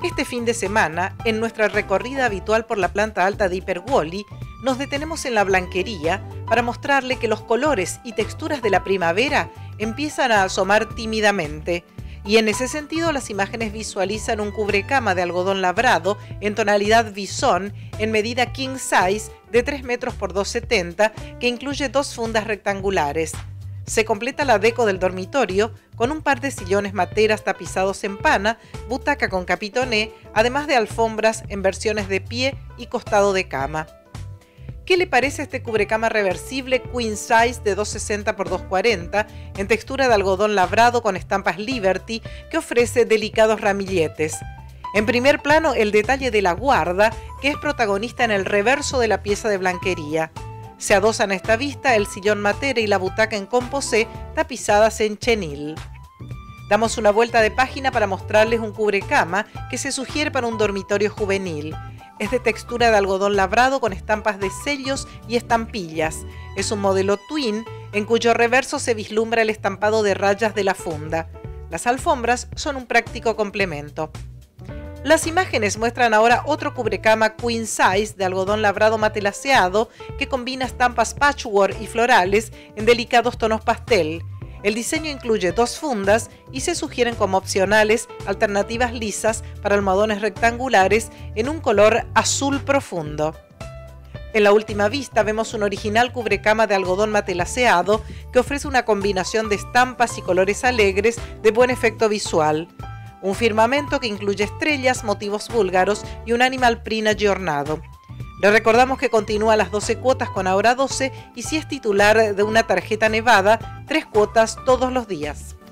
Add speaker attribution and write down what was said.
Speaker 1: Este fin de semana, en nuestra recorrida habitual por la planta alta de Hiperwally, nos detenemos en la blanquería para mostrarle que los colores y texturas de la primavera empiezan a asomar tímidamente. Y en ese sentido, las imágenes visualizan un cubrecama de algodón labrado en tonalidad bisón en medida king size de 3 metros por 2,70 que incluye 2 fundas rectangulares. Se completa la deco del dormitorio con un par de sillones materas tapizados en pana, butaca con capitoné, además de alfombras en versiones de pie y costado de cama. ¿Qué le parece este cubrecama reversible queen size de 2,60 por 2,40 en textura de algodón labrado con estampas Liberty que ofrece delicados ramilletes? En primer plano, el detalle de la guarda, que es protagonista en el reverso de la pieza de blanquería. Se adosan a esta vista el sillón matera y la butaca en composé tapizadas en chenil. Damos una vuelta de página para mostrarles un cubrecama que se sugiere para un dormitorio juvenil. Es de textura de algodón labrado con estampas de sellos y estampillas. Es un modelo twin en cuyo reverso se vislumbra el estampado de rayas de la funda. Las alfombras son un práctico complemento. Las imágenes muestran ahora otro cubrecama queen size de algodón labrado matelaceado que combina estampas patchwork y florales en delicados tonos pastel. El diseño incluye 2 fundas y se sugieren como opcionales alternativas lisas para almohadones rectangulares en un color azul profundo. En la última vista vemos un original cubrecama de algodón matelaceado que ofrece una combinación de estampas y colores alegres de buen efecto visual. Un firmamento que incluye estrellas, motivos búlgaros y un animal print aggiornado. Le recordamos que continúa las 12 cuotas con ahora 12 y si es titular de una tarjeta Nevada, 3 cuotas todos los días.